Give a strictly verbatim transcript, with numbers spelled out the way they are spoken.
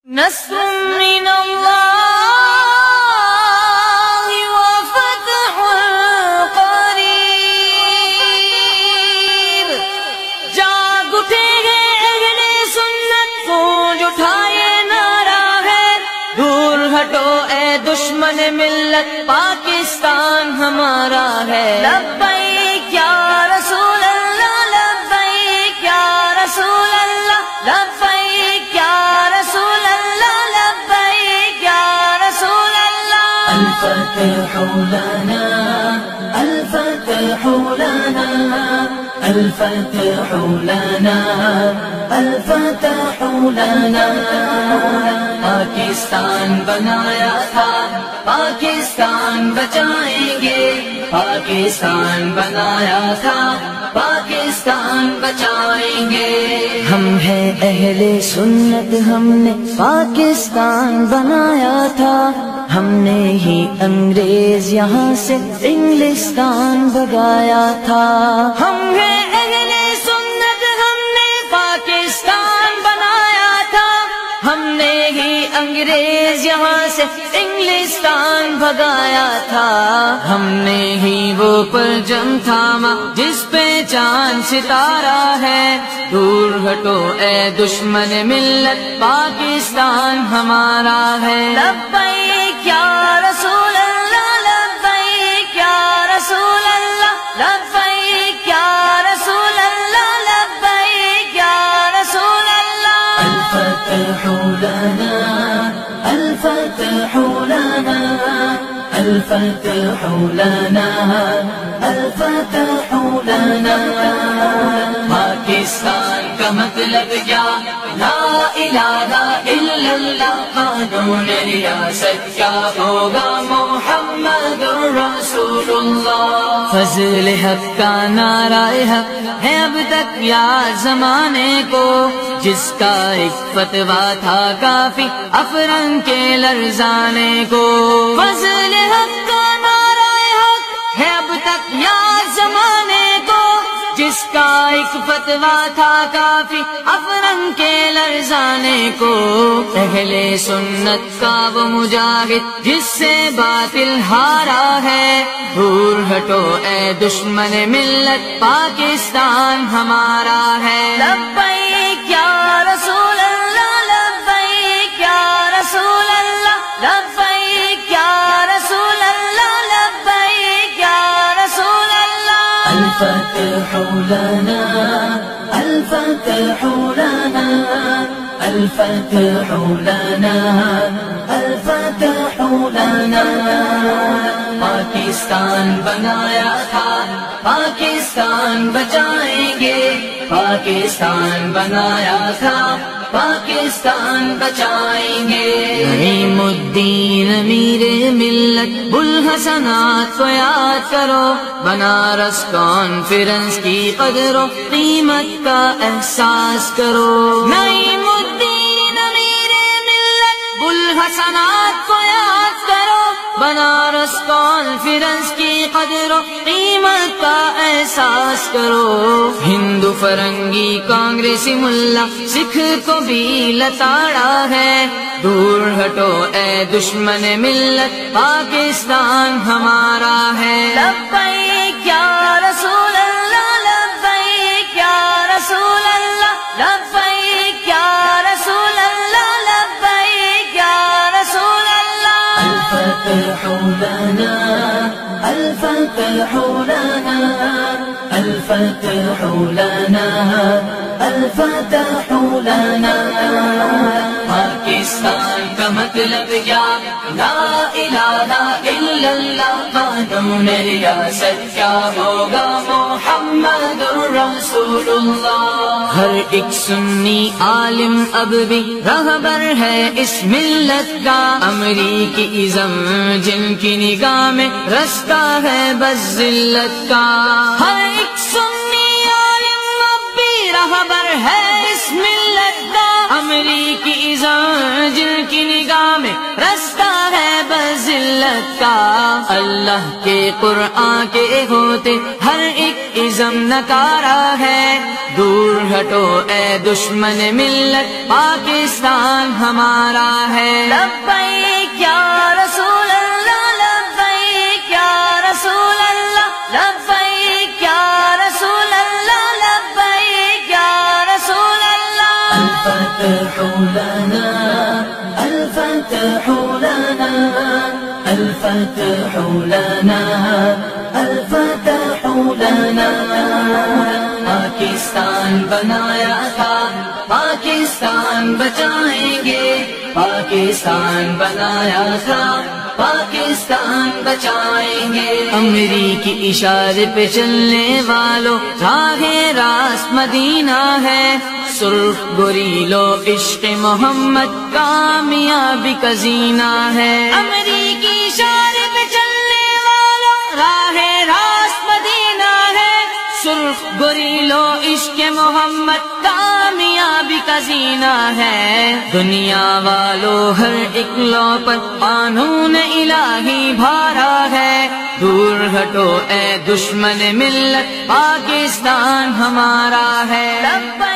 نصر من اللہ وفتح قریب، جاگ اٹھے ہیں اہل سنت، گونج اٹھائے نعرہ ہے، دور ہٹو اے دشمن ملت، پاکستان ہمارا ہے۔ لبیک یا رسول اللہ، لبیک یا رسول اللہ، لبیک یا رسول اللہ، لبیک یا رسول اللہ۔ الفتح لنا الفتح لنا الفتح لنا الفتح لنا، پاکستان بنایا تھا، پاکستان بچائیں گے، پاکستان بنایا تھا، پاکستان بچائیں گے۔ ہم ہیں اہل سنت، ہم نے پاکستان بنایا تھا، ہم نے ہی انگریز یہاں سے انگلستان بھگایا تھا۔ ہم ہیں اہل سنت، ہم نے پاکستان بنایا تھا، ہم نے ہی انگریز یہاں سے انگلستان بھگایا تھا۔ ہم نے ہی وہ پرچم تھاما جس پہ چاند ستارہ ہے، دور ہٹو اے دشمن ملت، پاکستان ہمارا ہے۔ لبیک یا رسول اللہ، لبیک یا رسول اللہ، لبیک یا رسول اللہ، لبیک یا رسول اللہ۔ الفتح لنا الفتح لنا الفتح لنا الفتح لنا، پاکستان کا مطلب کیا؟ لا الہ الا اللہ، قانون ریاست کیا ہوگا؟ محمد رسول اللہ۔ فضل حق کا نعرہ حق ہے اب تک یاد زمانے کو، جس کا ایک فتویٰ تھا کافی افرنگ کے لرزانے کو۔ فضل حق کا نعرہ حق ہے اب تک یاد زمانے کو، جس کا ایک فتویٰ تھا کافی افرنگ کے لرزانے کو۔ اہل سنت کا وہ مجاہد جس سے باطل ہارا ہے، دور ہٹو اے دشمن ملت، پاکستان ہمارا ہے۔ لبیک یا رسول اللہ، لبیک یا رسول اللہ، لبیک یا رسول اللہ، لبیک یا رسول اللہ۔ الفتح لنا الفتح لنا الفتح لنا الفتح لنا، پاکستان بنایا تھا، پاکستان بچائیں گے، پاکستان بنایا تھا، پاکستان بچائیں گے۔ نعیم الدین امیر ملت بوالحسنات کو یاد کرو، بنارس کانفرنس کی قدر و قیمت کا احساس کرو۔ نعیم الدین امیر ملت بوالحسنات کو یاد کرو، بنارس کانفرنس کی قدر و قیمت کا احساس کرو۔ ہندو فرنگی کانگریسی ملا سکھ کو بھی لتاڑا ہے، دور ہٹو اے دشمن ملت، پاکستان ہمارا ہے۔ لبیک یا رسول اللہ، لبیک یا رسول اللہ، لبیک یا رسول اللہ، لبیک یا رسول اللہ۔ الفتح لنا الفتح لنا الفتح لنا الفتح لنا، پاکستان کا مطلب کیا؟ لا الہ الا اللہ، قانون ریاست کیا ہوگا؟ محمد رسول اللہ۔ ہر ایک سنی عالم اب بھی رہبر ہے اس ملت کا، امریکی ازم جن کی نگاہ میں رستہ ہے بس ذلت کا۔ ہر ایک سنی عالم اب بھی رہبر ہے اس ملت کا، امریکی ازم جن کی نگاہ میں رستہ ہے بس ذلت کا، اللہ کے قرآن کے ہوتے ہر ایک ازم نکارا ہے، دور ہٹو اے دشمن ملت پاکستان ہمارا ہے۔ لبیک یا رسول اللہ، لبیک یا رسول اللہ، لبیک یا رسول اللہ، لبیک یا رسول اللہ۔ الفتح لنا الفتح لنا الفتح لنا الفتح لنا، پاکستان بنایا تھا پاکستان بچائیں گے، پاکستان بنایا تھا پاکستان بچائیں گے۔ امریکی اشارے پہ چلنے والوں راہ راست مدینہ ہے، سرخ گریلو عشق محمد کامیابی کا زینہ ہے۔ امریکی اشارے پہ چلنے والوں راہ راست مدینہ ہے، سرخ گریلو عشق محمد کامیابی کا زینہ ہے۔ دنیا والوں ہر ایک لو پر قانون الہی بھارا ہے، دور ہٹو اے دشمن ملت پاکستان ہمارا ہے۔